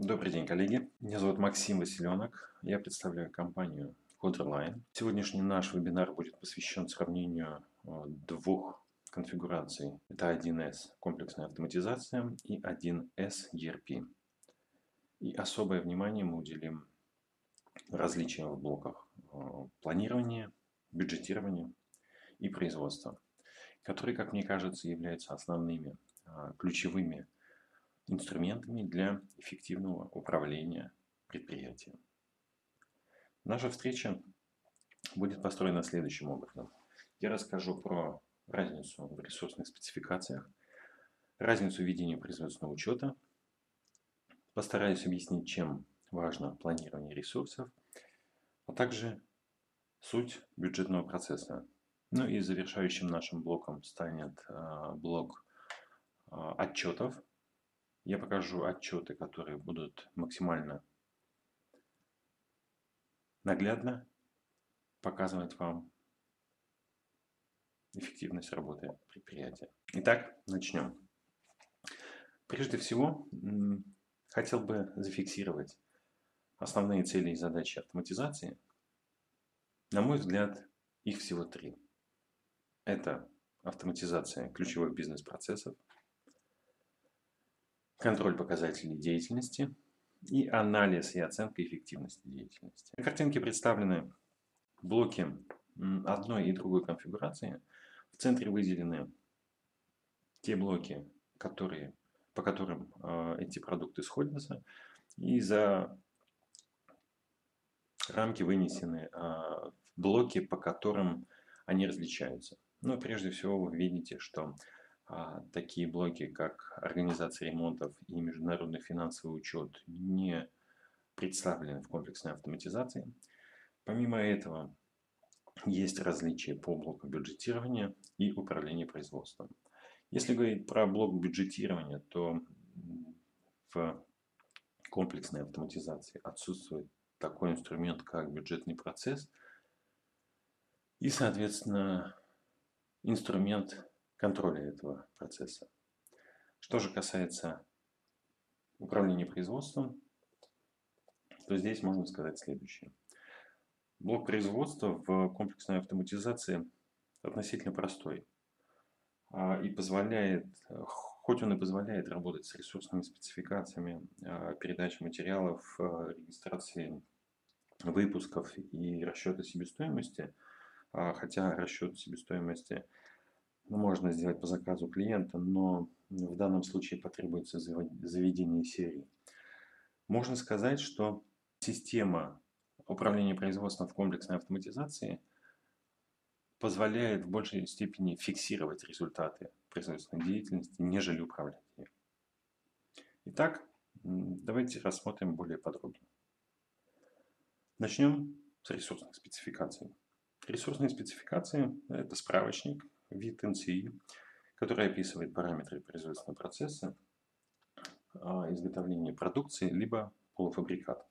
Добрый день, коллеги. Меня зовут Максим Василенок. Я представляю компанию Coderline. Сегодняшний наш вебинар будет посвящен сравнению двух конфигураций. Это 1С комплексная автоматизация и 1С ERP. И особое внимание мы уделим различиям в блоках планирования, бюджетирования и производства, которые, как мне кажется, являются основными ключевыми инструментами для эффективного управления предприятием. Наша встреча будет построена следующим образом. Я расскажу про разницу в ресурсных спецификациях, разницу в ведении производственного учета, постараюсь объяснить, чем важно планирование ресурсов, а также суть бюджетного процесса. Ну и завершающим нашим блоком станет блок отчетов. Я покажу отчеты, которые будут максимально наглядно показывать вам эффективность работы предприятия. Итак, начнем. Прежде всего, хотел бы зафиксировать основные цели и задачи автоматизации. На мой взгляд, их всего три. Это автоматизация ключевых бизнес-процессов, контроль показателей деятельности и анализ и оценка эффективности деятельности. На картинке представлены блоки одной и другой конфигурации. В центре выделены те блоки, по которым эти продукты сходятся, и за рамки вынесены блоки, по которым они различаются. Но прежде всего вы видите, что такие блоки, как организация ремонтов и международный финансовый учет, не представлены в комплексной автоматизации. Помимо этого, есть различия по блоку бюджетирования и управления производством. Если говорить про блок бюджетирования, то в комплексной автоматизации отсутствует такой инструмент, как бюджетный процесс и, соответственно, инструмент контроля этого процесса. Что же касается управления производством, то здесь можно сказать следующее. Блок производства в комплексной автоматизации относительно простой и позволяет, хоть он и позволяет работать с ресурсными спецификациями, передачей материалов, регистрации выпусков и расчета себестоимости, хотя расчет себестоимости можно сделать по заказу клиента, но в данном случае потребуется заведение серии. Можно сказать, что система управления производством в комплексной автоматизации позволяет в большей степени фиксировать результаты производственной деятельности, нежели управлять ею. Итак, давайте рассмотрим более подробно. Начнем с ресурсных спецификаций. Ресурсные спецификации – это справочник, вид НСИ, который описывает параметры производственного процесса, изготовления продукции, либо полуфабриката.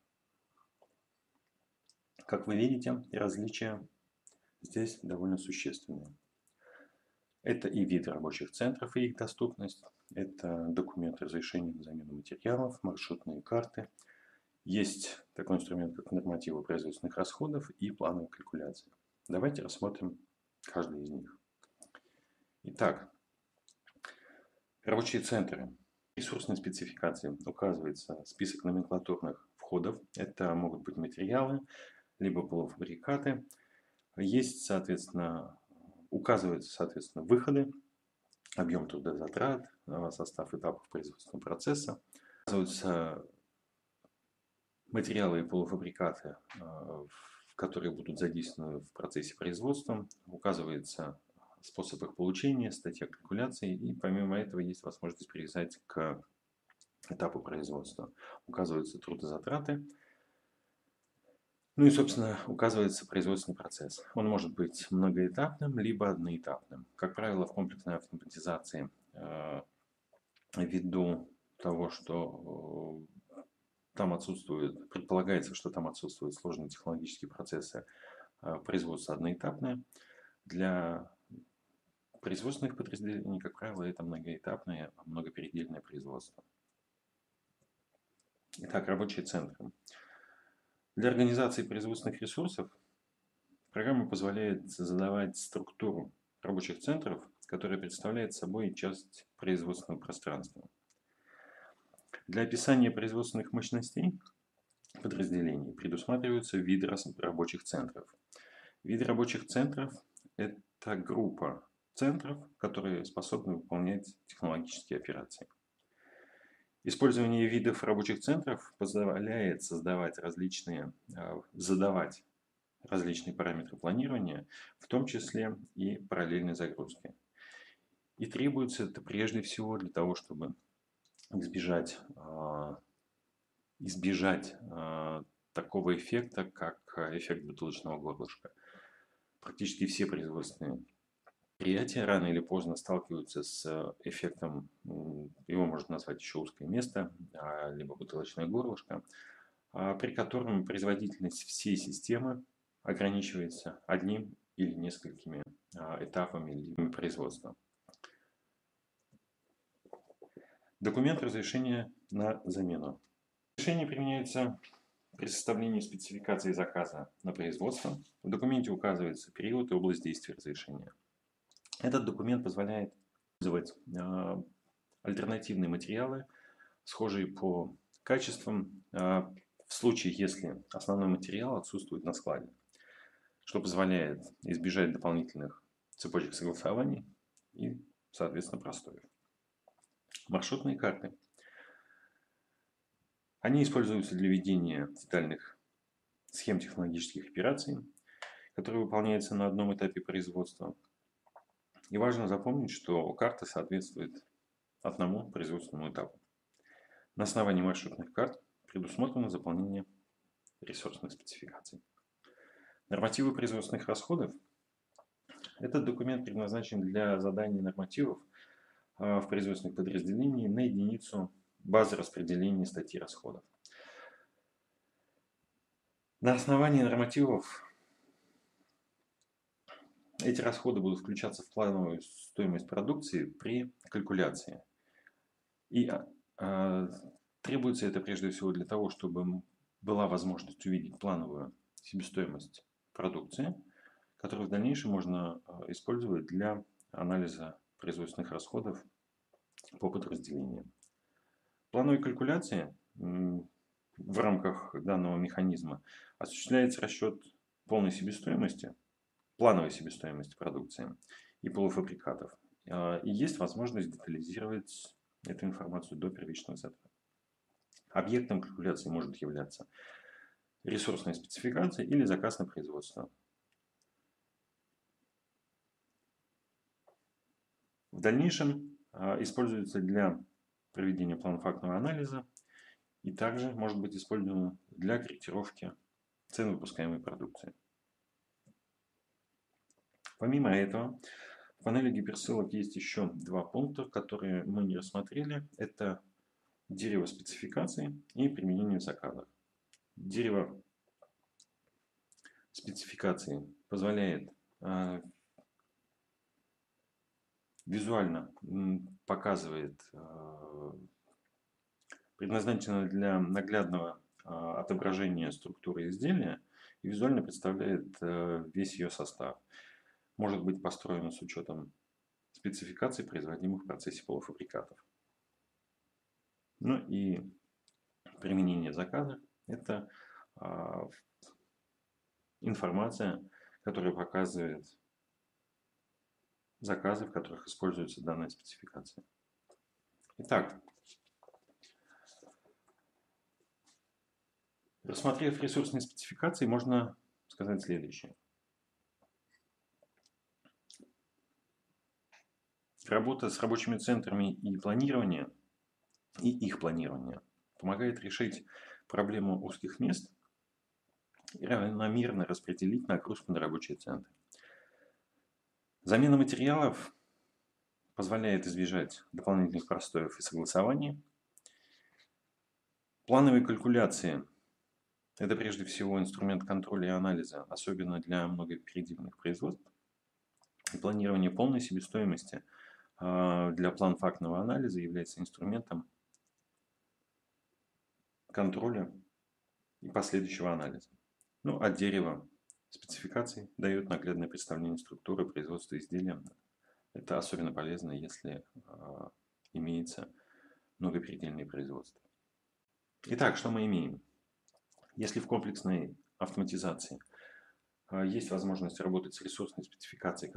Как вы видите, различия здесь довольно существенные. Это и вид рабочих центров и их доступность, это документы разрешения на замену материалов, маршрутные карты. Есть такой инструмент, как нормативы производственных расходов и плановая калькуляция. Давайте рассмотрим каждый из них. Итак, рабочие центры. В ресурсной спецификации указывается список номенклатурных входов. Это могут быть материалы, либо полуфабрикаты. Есть, соответственно, указываются, соответственно, выходы, объем трудозатрат, состав этапов производственного процесса. Указываются материалы и полуфабрикаты, которые будут задействованы в процессе производства. Указывается способ их получения, статья калькуляции. И помимо этого есть возможность привязать к этапу производства. Указываются трудозатраты. Ну и, собственно, указывается производственный процесс. Он может быть многоэтапным, либо одноэтапным. Как правило, в комплексной автоматизации, ввиду того, что там отсутствует, предполагается, что там отсутствуют сложные технологические процессы, производство одноэтапное. Для производственных подразделений, как правило, это многоэтапное, многопередельное производство. Итак, рабочие центры. Для организации производственных ресурсов программа позволяет задавать структуру рабочих центров, которая представляет собой часть производственного пространства. Для описания производственных мощностей подразделений предусматриваются виды рабочих центров. Виды рабочих центров – это группа центров, которые способны выполнять технологические операции. Использование видов рабочих центров позволяет задавать различные параметры планирования, в том числе и параллельной загрузки. И требуется это прежде всего для того, чтобы избежать такого эффекта, как эффект бутылочного горлышка. Практически все производственные предприятия рано или поздно сталкиваются с эффектом, его можно назвать еще узкое место, либо бутылочное горлышко, при котором производительность всей системы ограничивается одним или несколькими этапами производства. Документ разрешения на замену. Разрешение применяется при составлении спецификации заказа на производство. В документе указывается период и область действия разрешения. Этот документ позволяет использовать альтернативные материалы, схожие по качествам, в случае, если основной материал отсутствует на складе, что позволяет избежать дополнительных цепочек согласований и, соответственно, простоев. Маршрутные карты. Они используются для ведения детальных схем технологических операций, которые выполняются на одном этапе производства. И важно запомнить, что карта соответствует одному производственному этапу. На основании маршрутных карт предусмотрено заполнение ресурсных спецификаций. Нормативы производственных расходов. Этот документ предназначен для задания нормативов в производственных подразделениях на единицу базы распределения статьи расходов. На основании нормативов эти расходы будут включаться в плановую стоимость продукции при калькуляции. И требуется это прежде всего для того, чтобы была возможность увидеть плановую себестоимость продукции, которую в дальнейшем можно использовать для анализа производственных расходов по подразделениям. В плановой калькуляции в рамках данного механизма осуществляется расчет полной себестоимости, плановой себестоимости продукции и полуфабрикатов. И есть возможность детализировать эту информацию до первичного затрата. Объектом калькуляции может являться ресурсная спецификация или заказ на производство. В дальнейшем используется для проведения план-фактного анализа и также может быть использовано для корректировки цен выпускаемой продукции. Помимо этого, в панели гиперссылок есть еще два пункта, которые мы не рассмотрели. Это дерево спецификаций и применение в заказах. Дерево спецификации позволяет визуально показывает, предназначено для наглядного отображения структуры изделия и визуально представляет весь ее состав. Может быть построено с учетом спецификаций, производимых в процессе полуфабрикатов. Ну и применение заказа – это информация, которая показывает заказы, в которых используется данная спецификация. Итак, рассмотрев ресурсные спецификации, можно сказать следующее. Работа с рабочими центрами и их планирование помогает решить проблему узких мест и равномерно распределить нагрузку на рабочие центры. Замена материалов позволяет избежать дополнительных простоев и согласований. Плановые калькуляции – это прежде всего инструмент контроля и анализа, особенно для многопеределенных производств. И планирование полной себестоимости для план-фактного анализа является инструментом контроля и последующего анализа. Ну, а дерево спецификаций дает наглядное представление структуры производства изделия. Это особенно полезно, если имеется многопередельное производство. Итак, что мы имеем? Если в комплексной автоматизации есть возможность работать с ресурсной спецификацией,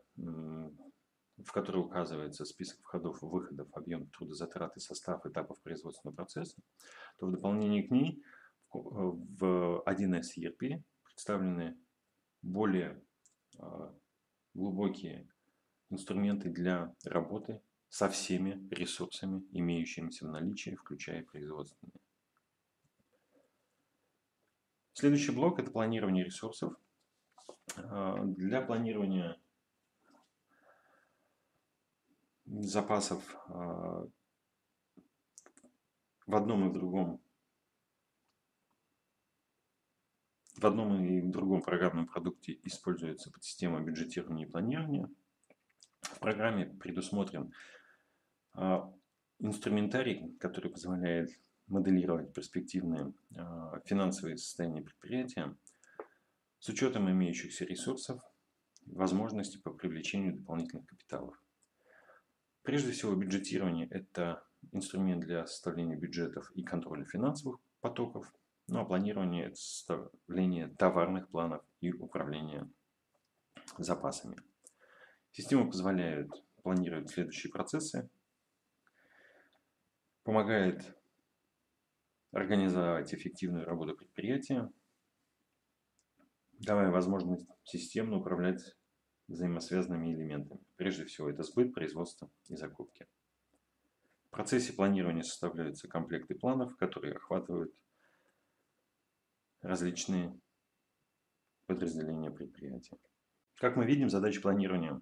в которой указывается список входов, выходов, объем трудозатрат и состав этапов производственного процесса, то в дополнение к ней в 1С ERP представлены более глубокие инструменты для работы со всеми ресурсами, имеющимися в наличии, включая производственные. Следующий блок – это планирование ресурсов. Для планирования запасов в одном и в другом программном продукте используется подсистема бюджетирования и планирования. В программе предусмотрен инструментарий, который позволяет моделировать перспективные финансовые состояния предприятия с учетом имеющихся ресурсов, возможностей по привлечению дополнительных капиталов. Прежде всего, бюджетирование – это инструмент для составления бюджетов и контроля финансовых потоков, ну а планирование – это составление товарных планов и управление запасами. Система позволяет планировать следующие процессы, помогает организовать эффективную работу предприятия, давая возможность системно управлять взаимосвязанными элементами. Прежде всего, это сбыт, производство и закупки. В процессе планирования составляются комплекты планов, которые охватывают различные подразделения предприятия. Как мы видим, задача планирования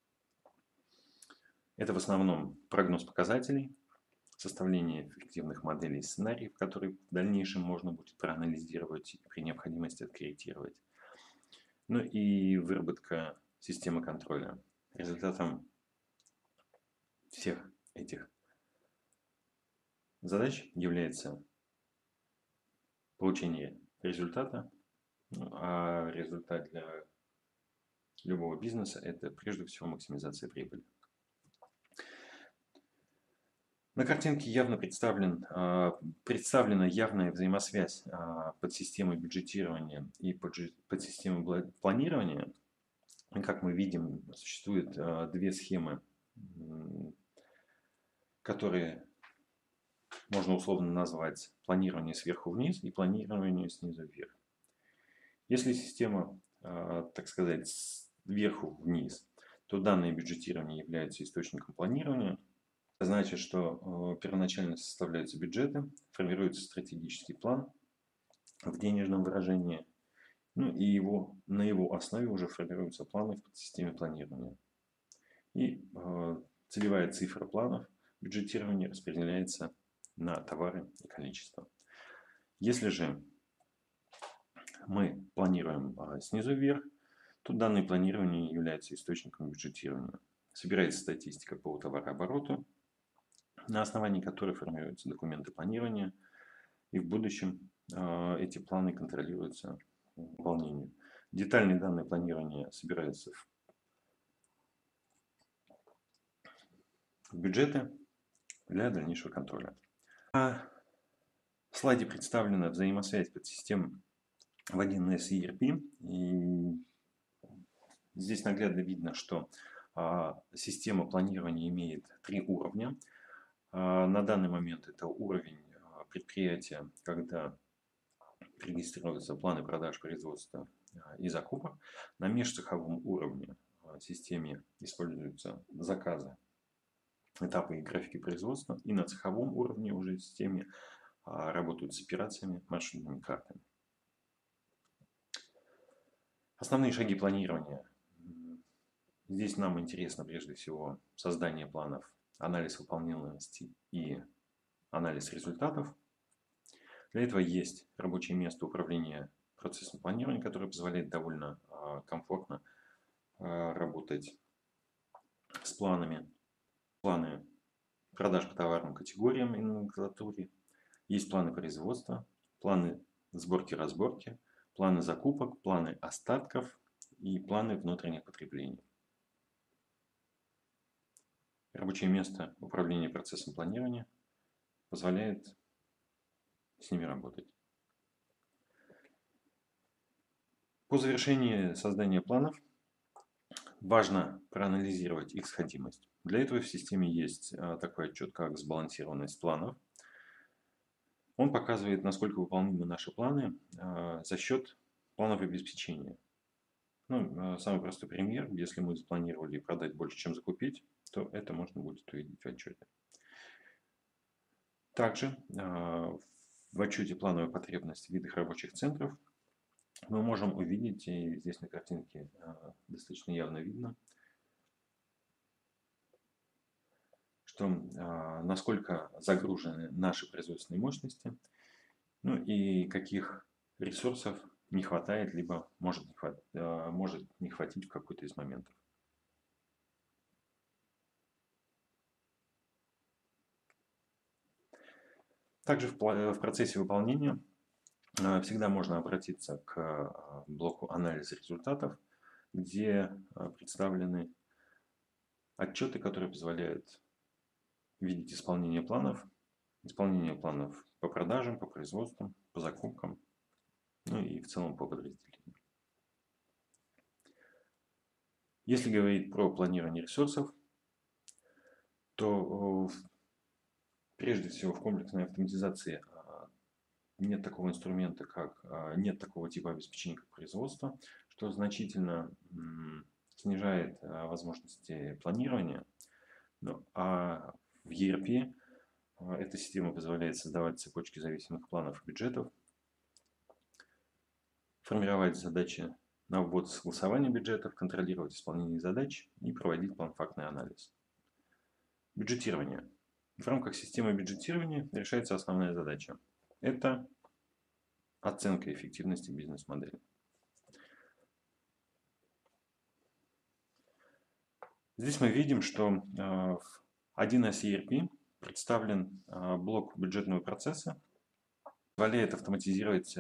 – это в основном прогноз показателей, составление эффективных моделей и сценариев, которые в дальнейшем можно будет проанализировать и при необходимости откорректировать. Ну и выработка системы контроля. Результатом всех этих задач является получение результата, а результат для любого бизнеса – это прежде всего максимизация прибыли. На картинке явно представлена явная взаимосвязь подсистемы бюджетирования и подсистемы планирования. И как мы видим, существует две схемы, которые можно условно назвать планирование сверху вниз и планирование снизу вверх. Если система, так сказать, сверху вниз, то данное бюджетирование является источником планирования. Это значит, что первоначально составляются бюджеты, формируется стратегический план в денежном выражении, ну и на его основе уже формируются планы в подсистеме планирования. И целевая цифра планов бюджетирования распределяется на товары и количество. Если же мы планируем снизу вверх, то данное планирование является источником бюджетирования. Собирается статистика по товарообороту, на основании которой формируются документы планирования, и в будущем эти планы контролируются по выполнению. Детальные данные планирования собираются в бюджеты для дальнейшего контроля. На слайде представлена взаимосвязь подсистем в 1С ERP. И здесь наглядно видно, что система планирования имеет 3 уровня. На данный момент это уровень предприятия, когда регистрируются планы продаж, производства и закупок. На межцеховом уровне в системе используются заказы, этапы и графики производства. И на цеховом уровне уже в системе работают с операциями, маршрутными картами. Основные шаги планирования. Здесь нам интересно прежде всего создание планов, анализ выполняемости и анализ результатов. Для этого есть рабочее место управления процессом планирования, которое позволяет довольно комфортно работать с планами. Планы продаж по товарным категориям и номенклатуре, Есть планы производства, планы сборки-разборки, планы закупок, планы остатков и планы внутренних потреблений. Рабочее место управления процессом планирования позволяет с ними работать. По завершении создания планов важно проанализировать их сходимость. Для этого в системе есть такой отчет, как сбалансированность планов. Он показывает, насколько выполнимы наши планы за счет планов обеспечения. Самый простой пример. Если мы запланировали продать больше, чем закупить, то это можно будет увидеть в отчете. Также в отчете плановой потребности в видах рабочих центров мы можем увидеть, и здесь на картинке достаточно явно видно, что насколько загружены наши производственные мощности, и каких ресурсов не хватает, либо может не хватить в какой-то из моментов. Также в процессе выполнения всегда можно обратиться к блоку анализа результатов, где представлены отчеты, которые позволяют видеть исполнение планов по продажам, по производству, по закупкам, и в целом по подразделениям. Если говорить про планирование ресурсов, то прежде всего в комплексной автоматизации нет такого инструмента, нет такого типа обеспечения, как производство, что значительно снижает возможности планирования. А в ERP эта система позволяет создавать цепочки зависимых планов и бюджетов, формировать задачи на ввод и согласование бюджетов, контролировать исполнение задач и проводить план-фактный анализ. Бюджетирование. В рамках системы бюджетирования решается основная задача. Это оценка эффективности бизнес-модели. Здесь мы видим, что в 1С ERP представлен блок бюджетного процесса, позволяет автоматизировать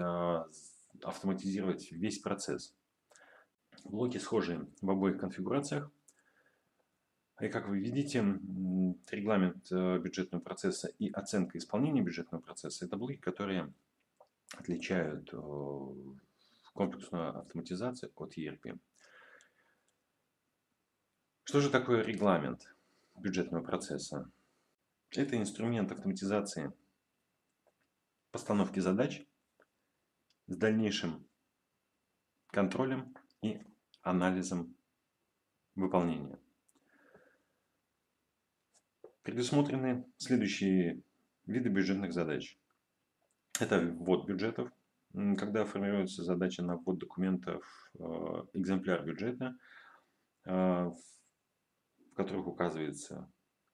весь процесс. Блоки схожи в обоих конфигурациях. И как вы видите, регламент бюджетного процесса и оценка исполнения бюджетного процесса – это блоки, которые отличают комплексную автоматизацию от ERP. Что же такое регламент бюджетного процесса? Это инструмент автоматизации постановки задач с дальнейшим контролем и анализом выполнения. Предусмотрены следующие виды бюджетных задач. Это ввод бюджетов, когда формируется задача на ввод документов, экземпляр бюджета, в которых указывается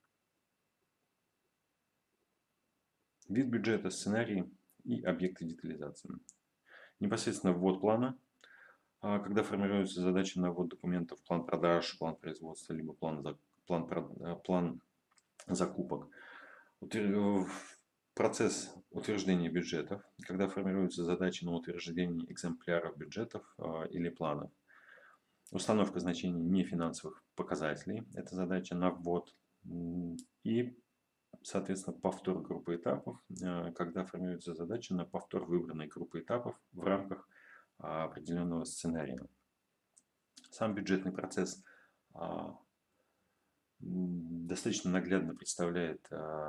вид бюджета, сценарий и объекты детализации. Непосредственно ввод плана, когда формируется задача на ввод документов, план продаж, план производства, либо план закупок. Процесс утверждения бюджетов, когда формируются задачи на утверждение экземпляров бюджетов или планов. Установка значений нефинансовых показателей. Это задача на ввод. И, соответственно, повтор группы этапов, когда формируется задача на повтор выбранной группы этапов в рамках определенного сценария. Сам бюджетный процесс достаточно наглядно представляет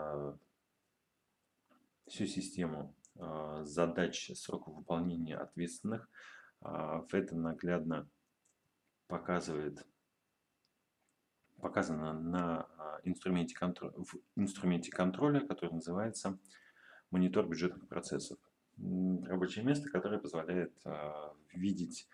всю систему задач, сроков выполнения ответственных. Это наглядно показано на инструменте контроля, который называется монитор бюджетных процессов. Рабочее место, которое позволяет видеть,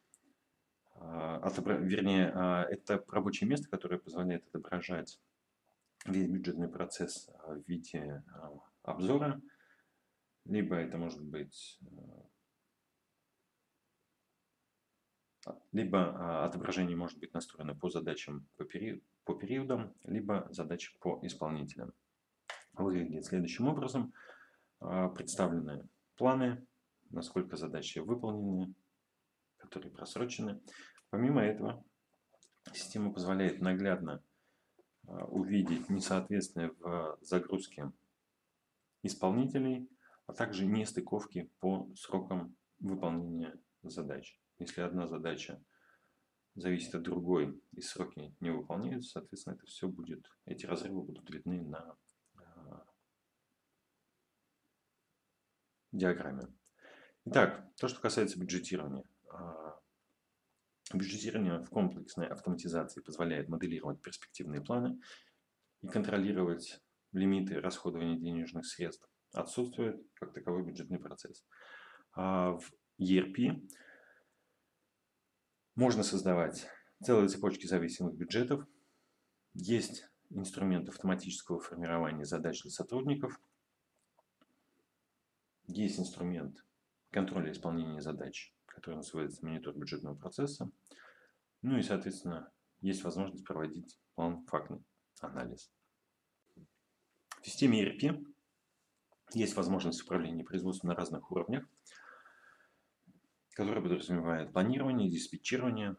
это рабочее место, которое позволяет отображать весь бюджетный процесс в виде обзора, либо это может быть отображение может быть настроено по задачам по периодам, либо задачи по исполнителям. Выглядит следующим образом. представлены планы, насколько задачи выполнены, которые просрочены. Помимо этого, система позволяет наглядно увидеть несоответствие в загрузке исполнителей, а также нестыковки по срокам выполнения задач. Если одна задача зависит от другой и сроки не выполняются, соответственно, это все будет, эти разрывы будут видны на диаграмме. Итак, то, что касается бюджетирования. Бюджетирование в комплексной автоматизации позволяет моделировать перспективные планы и контролировать лимиты расходования денежных средств. Отсутствует как таковой бюджетный процесс. В ERP можно создавать целые цепочки зависимых бюджетов. Есть инструмент автоматического формирования задач для сотрудников. Есть инструмент контроля исполнения задач, который называется монитор бюджетного процесса. Ну и, соответственно, есть возможность проводить план-фактный анализ. В системе ERP есть возможность управления производством на разных уровнях, которая подразумевает планирование, диспетчирование,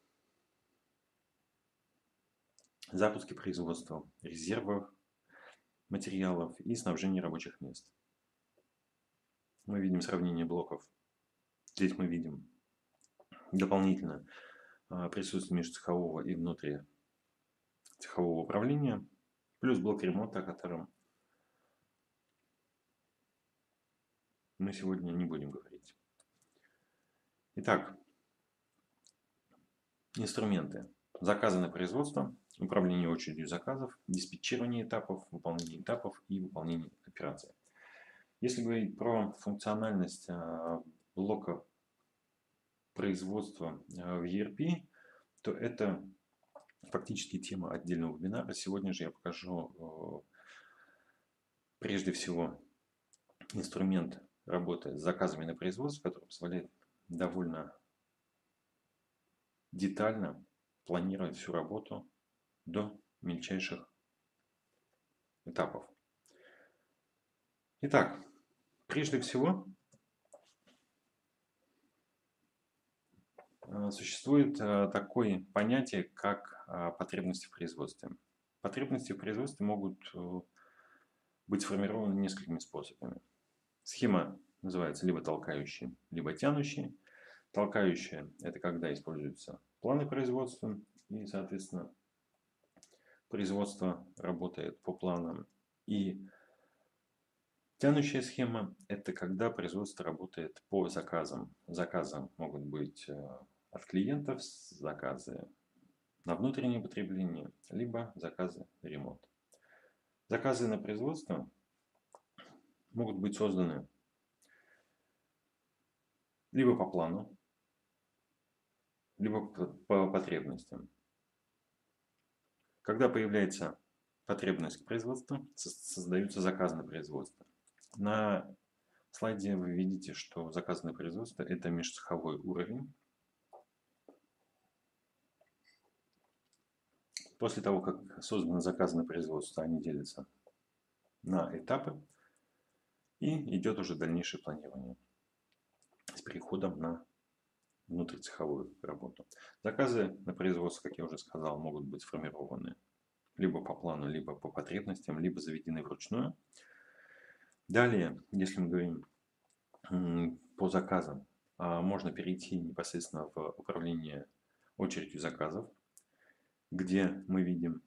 запуски производства, резервов, материалов и снабжение рабочих мест. Мы видим сравнение блоков. Здесь мы видим дополнительно присутствие межцехового и внутрицехового управления, плюс блок ремонта, о котором мы сегодня не будем говорить. Итак, инструменты. Заказы на производство, управление очередью заказов, диспетчирование этапов, выполнение этапов и выполнение операций. Если говорить про функциональность блока производства в ERP, то это фактически тема отдельного вебинара. Сегодня же я покажу прежде всего инструмент работы с заказами на производство, который позволяет довольно детально планировать всю работу до мельчайших этапов. Итак, прежде всего существует такое понятие, как потребности в производстве. Потребности в производстве могут быть сформированы несколькими способами. Схема называется либо толкающей, либо тянущей. Толкающая – это когда используются планы производства, и, соответственно, производство работает по планам. И тянущая схема – это когда производство работает по заказам. Заказы могут быть от клиентов, заказы на внутреннее потребление, либо заказы на ремонт. Заказы на производство могут быть созданы либо по плану, либо по потребностям. Когда появляется потребность к производству, создаются заказы на производство. На слайде вы видите, что заказы на производство – это межцеховой уровень. После того, как созданы заказы на производство, они делятся на этапы, и идет уже дальнейшее планирование с переходом на внутрицеховую работу. Заказы на производство, как я уже сказал, могут быть сформированы либо по плану, либо по потребностям, либо заведены вручную. Далее, если мы говорим по заказам, можно перейти непосредственно в управление очередью заказов, где мы видим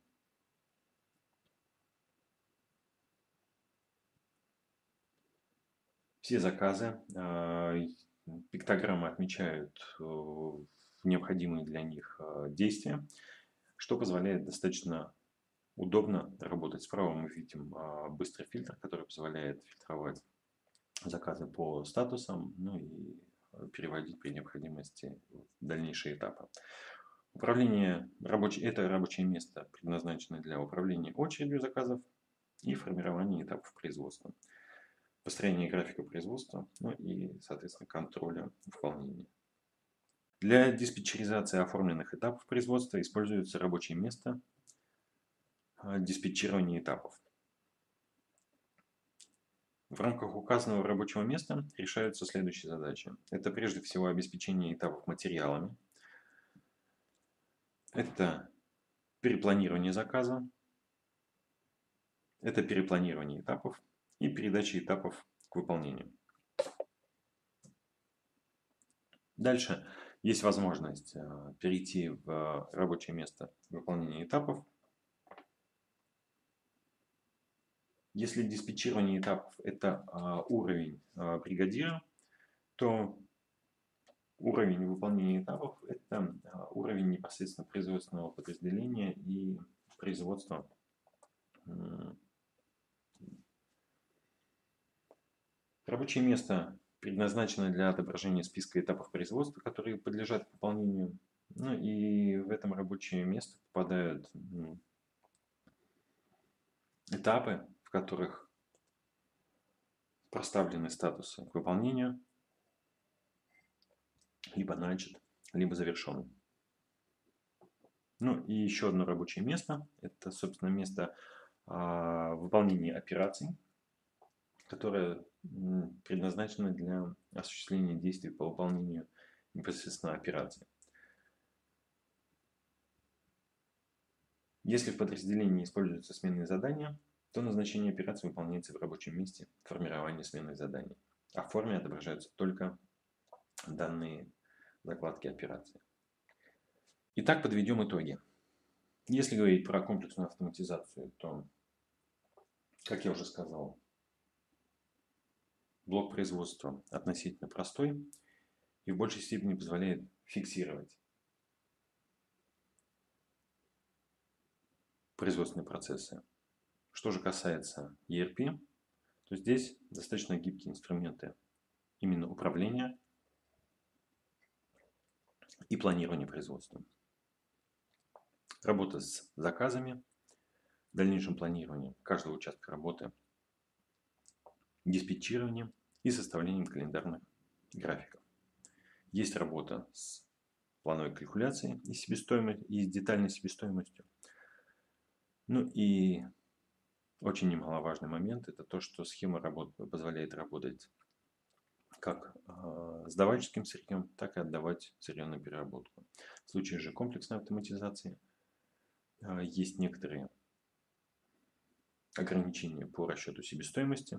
все заказы. Пиктограммы отмечают необходимые для них действия, что позволяет достаточно удобно работать. Справа мы видим быстрый фильтр, который позволяет фильтровать заказы по статусам, ну и переводить при необходимости в дальнейшие этапы. Управление это рабочее место, предназначенное для управления очередью заказов и формирования этапов производства, построения графика производства, ну и, соответственно, контроля выполнения. Для диспетчеризации оформленных этапов производства используется рабочее место диспетчирования этапов. В рамках указанного рабочего места решаются следующие задачи. Это прежде всего обеспечение этапов материалами. Это перепланирование заказа. Это перепланирование этапов и передача этапов к выполнению. Дальше есть возможность перейти в рабочее место выполнения этапов. Если диспетчирование этапов – это уровень бригадира, то уровень выполнения этапов – это уровень непосредственно производственного подразделения и производства. Рабочее место предназначено для отображения списка этапов производства, которые подлежат выполнению. Ну и в этом рабочее место попадают этапы, в которых проставлены статусы к выполнению, либо начат, либо завершен. Ну и еще одно рабочее место, это, собственно, место выполнения операций, которое предназначено для осуществления действий по выполнению непосредственно операций. Если в подразделении используются сменные задания, то назначение операции выполняется в рабочем месте формирования сменных заданий, а в форме отображаются только данные закладки операции. Итак, подведем итоги. Если говорить про комплексную автоматизацию, то, как я уже сказал, блок производства относительно простой и в большей степени позволяет фиксировать производственные процессы. Что же касается ERP, то здесь достаточно гибкие инструменты именно управления и планирования производства. Работа с заказами, дальнейшим планированием каждого участка работы, диспетчированием и составлением календарных графиков. Есть работа с плановой калькуляцией и себестоимостью, и с детальной себестоимостью. Ну и очень немаловажный момент – это то, что схема позволяет работать как с давальческим сырьем, так и отдавать сырье на переработку. В случае же комплексной автоматизации есть некоторые ограничения по расчету себестоимости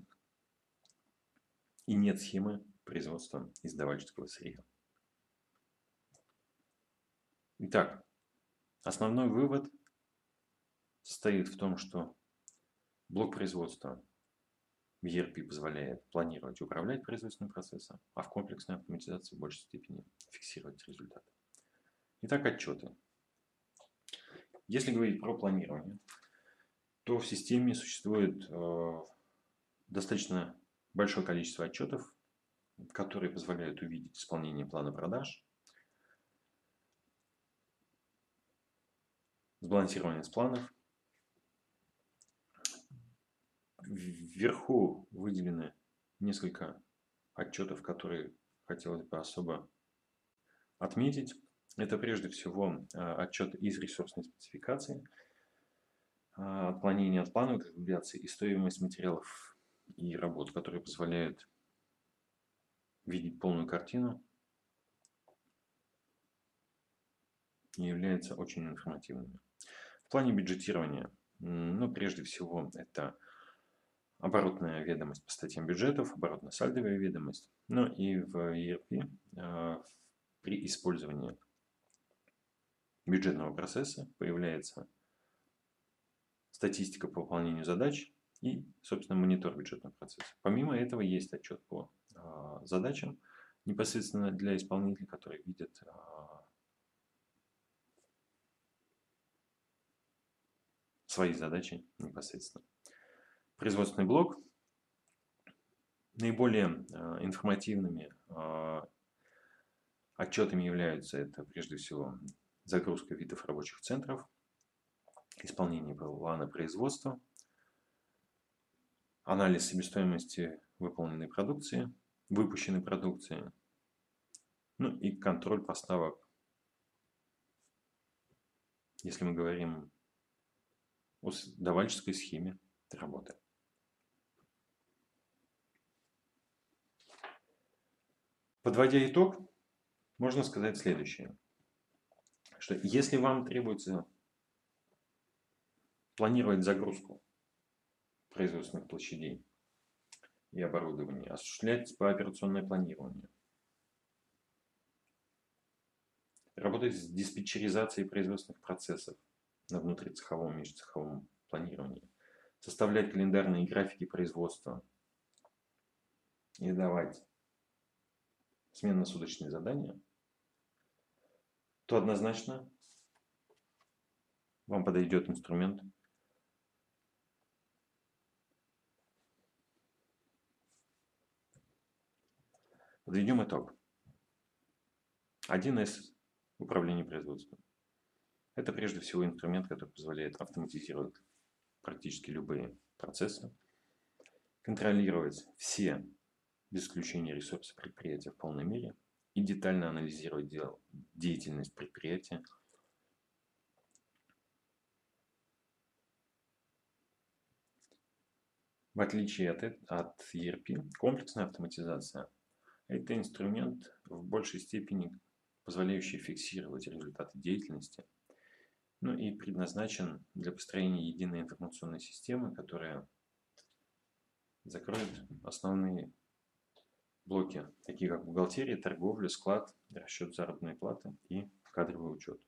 и нет схемы производства издавальческого сырья. Итак, основной вывод состоит в том, что блок производства в ERP позволяет планировать и управлять производственным процессом, а в комплексной автоматизации в большей степени фиксировать результаты. Итак, отчеты. Если говорить про планирование, то в системе существует достаточно большое количество отчетов, которые позволяют увидеть исполнение плана продаж, сбалансированность планов. Вверху выделены несколько отчетов, которые хотелось бы особо отметить. Это прежде всего отчет из ресурсной спецификации, отклонение от плановой калькуляции и стоимость материалов и работ, которые позволяют видеть полную картину и являются очень информативными. В плане бюджетирования, прежде всего, это оборотная ведомость по статьям бюджетов, оборотно-сальдовая ведомость. Но и в ERP при использовании бюджетного процесса появляется статистика по выполнению задач и, собственно, монитор бюджетного процесса. Помимо этого есть отчет по задачам непосредственно для исполнителей, которые видят свои задачи непосредственно. Производственный блок. Наиболее информативными отчетами являются это прежде всего загрузка видов рабочих центров, исполнение плана производства, анализ себестоимости выполненной продукции, выпущенной продукции, ну и контроль поставок, если мы говорим о давальческой схеме работы. Подводя итог, можно сказать следующее, что если вам требуется планировать загрузку производственных площадей и оборудования, осуществлять пооперационное планирование, работать с диспетчеризацией производственных процессов на внутрицеховом и межцеховом планировании, составлять календарные графики производства и давать сменно-суточные задания, то однозначно вам подойдет инструмент Подведем итог. 1С управление производством. Это прежде всего инструмент, который позволяет автоматизировать практически любые процессы, контролировать все, без исключения, ресурсы предприятия в полной мере и детально анализировать деятельность предприятия. В отличие от ERP, комплексная автоматизация – это инструмент в большей степени позволяющий фиксировать результаты деятельности, ну и предназначен для построения единой информационной системы, которая закроет основные блоки, такие как бухгалтерия, торговля, склад, расчет заработной платы и кадровый учет.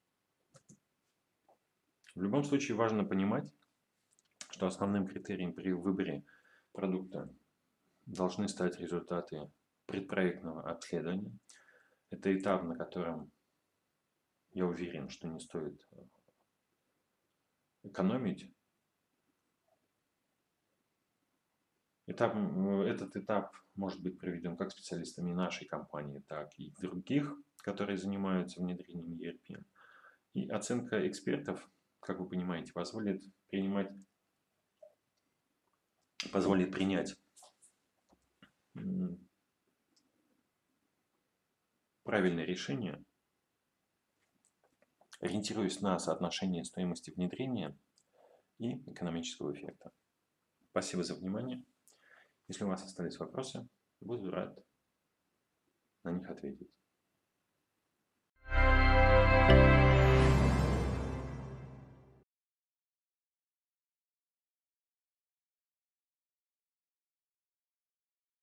В любом случае важно понимать, что основным критерием при выборе продукта должны стать результаты предпроектного обследования. Это этап, на котором я уверен, что не стоит экономить. Этот этап может быть проведен как специалистами нашей компании, так и других, которые занимаются внедрением ERP. И оценка экспертов, как вы понимаете, позволит принять правильное решение, ориентируясь на соотношение стоимости внедрения и экономического эффекта. Спасибо за внимание. Если у вас остались вопросы, буду рад на них ответить.